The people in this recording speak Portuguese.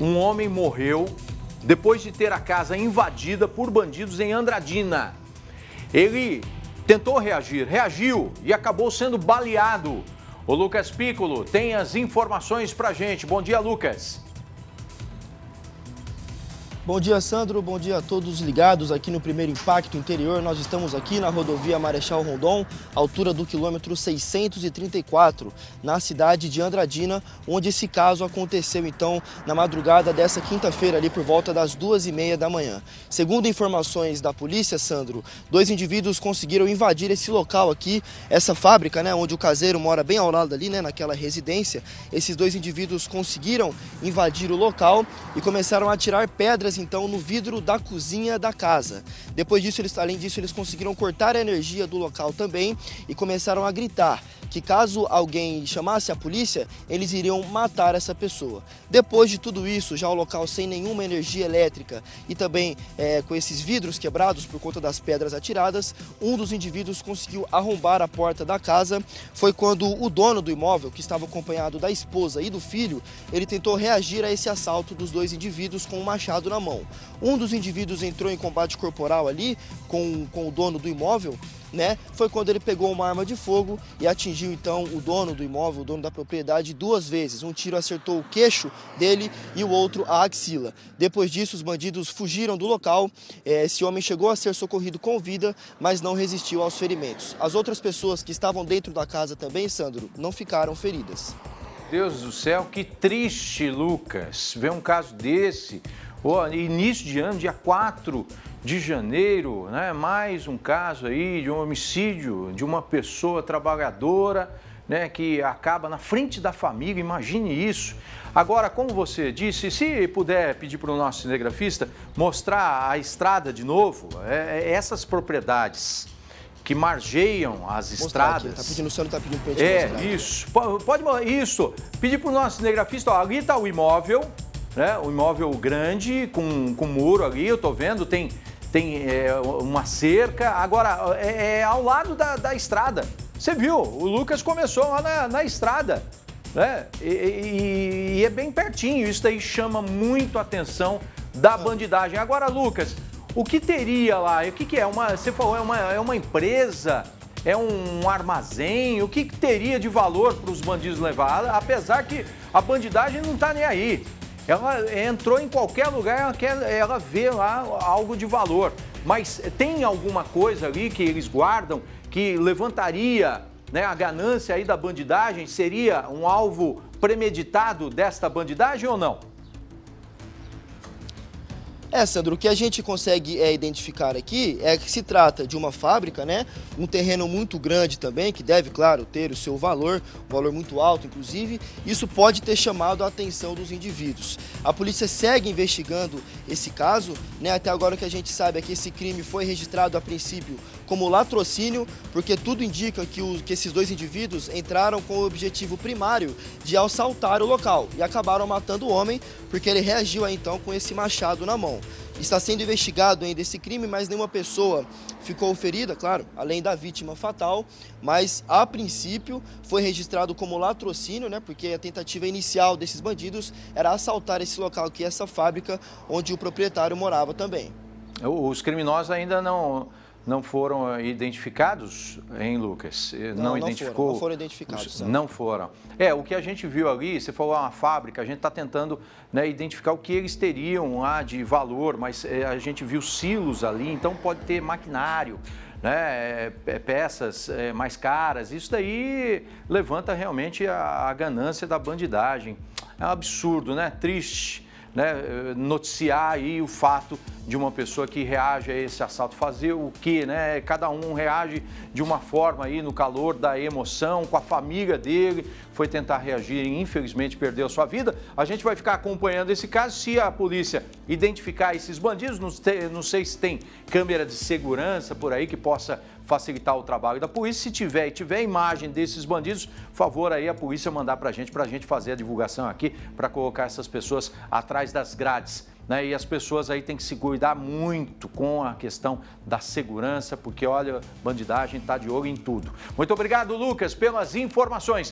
Um homem morreu depois de ter a casa invadida por bandidos em Andradina. Ele tentou reagiu e acabou sendo baleado. O Lucas Piccolo tem as informações pra gente. Bom dia, Lucas. Bom dia, Sandro. Bom dia a todos ligados aqui no Primeiro Impacto Interior. Nós estamos aqui na rodovia Marechal Rondon, altura do quilômetro 634, na cidade de Andradina, onde esse caso aconteceu, então, na madrugada dessa quinta-feira, ali por volta das 2h30 da manhã. Segundo informações da polícia, Sandro, 2 indivíduos conseguiram invadir esse local aqui, essa fábrica, né, onde o caseiro mora bem ao lado ali, né, naquela residência. Esses 2 indivíduos conseguiram invadir o local e começaram a atirar pedras então no vidro da cozinha da casa. Depois disso, além disso, eles conseguiram cortar a energia do local também e começaram a gritar que caso alguém chamasse a polícia, eles iriam matar essa pessoa. Depois de tudo isso, já o local sem nenhuma energia elétrica e também com esses vidros quebrados por conta das pedras atiradas, um dos indivíduos conseguiu arrombar a porta da casa. Foi quando o dono do imóvel, que estava acompanhado da esposa e do filho, ele tentou reagir a esse assalto dos 2 indivíduos com um machado na mão. Um dos indivíduos entrou em combate corporal ali com o dono do imóvel, né? Foi quando ele pegou uma arma de fogo e atingiu então o dono do imóvel, o dono da propriedade, 2 vezes. Um tiro acertou o queixo dele e o outro a axila. Depois disso, os bandidos fugiram do local. Esse homem chegou a ser socorrido com vida, mas não resistiu aos ferimentos. As outras pessoas que estavam dentro da casa também, Sandro, não ficaram feridas. Deus do céu, que triste, Lucas, ver um caso desse. Início de ano, dia 4 de janeiro, né? Mais um caso aí de um homicídio de uma pessoa trabalhadora, né? Que acaba na frente da família, imagine isso. Agora, como você disse, se puder pedir para o nosso cinegrafista mostrar a estrada de novo, essas propriedades que margeiam as estradas. Tá pedindo, o senhor está pedindo para gente mostrar. Isso. Pode isso. Pedir para o nosso cinegrafista, ó, ali está o imóvel. Né? O imóvel grande, com muro ali, eu tô vendo, tem uma cerca. Agora, é ao lado da estrada. Você viu, o Lucas começou lá na estrada, né? E é bem pertinho. Isso daí chama muito a atenção da bandidagem. Agora, Lucas, o que teria lá? O que é? Você falou, é uma empresa? É um armazém? O que teria de valor para os bandidos levar? Apesar que a bandidagem não tá nem aí. Ela entrou em qualquer lugar, ela vê lá algo de valor. Mas tem alguma coisa ali que eles guardam que levantaria, né, a ganância aí da bandidagem? Seria um alvo premeditado desta bandidagem ou não? Sandro, o que a gente consegue identificar aqui é que se trata de uma fábrica, né? Um terreno muito grande também, que deve, claro, ter o seu valor, um valor muito alto, inclusive. Isso pode ter chamado a atenção dos indivíduos. A polícia segue investigando esse caso, né? Até agora o que a gente sabe é que esse crime foi registrado a princípio como latrocínio, porque tudo indica que esses 2 indivíduos entraram com o objetivo primário de assaltar o local e acabaram matando o homem, porque ele reagiu aí, então com esse machado na mão. Está sendo investigado ainda esse crime, mas nenhuma pessoa ficou ferida, claro, além da vítima fatal, mas a princípio foi registrado como latrocínio, né? Porque a tentativa inicial desses bandidos era assaltar esse local, que é essa fábrica onde o proprietário morava também. Os criminosos ainda não foram identificados, hein, Lucas? Não foram identificados. Não foram. O que a gente viu ali, você falou uma fábrica, a gente está tentando, né, identificar o que eles teriam lá de valor, mas a gente viu silos ali, então pode ter maquinário, né, peças mais caras. Isso daí levanta realmente a ganância da bandidagem. É um absurdo, né? Triste. Né, noticiar aí o fato de uma pessoa que reage a esse assalto, fazer o quê, né? Cada um reage de uma forma aí no calor da emoção, com a família dele, foi tentar reagir e infelizmente perdeu a sua vida. A gente vai ficar acompanhando esse caso. Se a polícia identificar esses bandidos, não sei se tem câmera de segurança por aí que possa facilitar o trabalho da polícia. Se tiver imagem desses bandidos, por favor aí a polícia mandar pra gente fazer a divulgação aqui, para colocar essas pessoas atrás das grades, né? E as pessoas aí têm que se cuidar muito com a questão da segurança, porque olha, bandidagem tá de olho em tudo. Muito obrigado, Lucas, pelas informações.